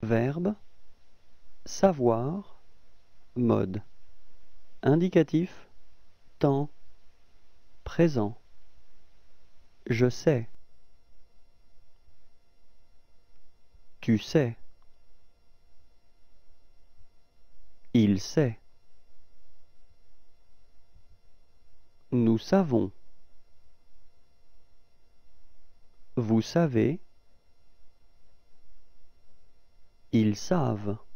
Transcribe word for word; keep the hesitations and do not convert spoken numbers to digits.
Verbe, savoir, mode. Indicatif, temps, présent. Je sais. Tu sais. Il sait. Nous savons. Vous savez. Ils savent.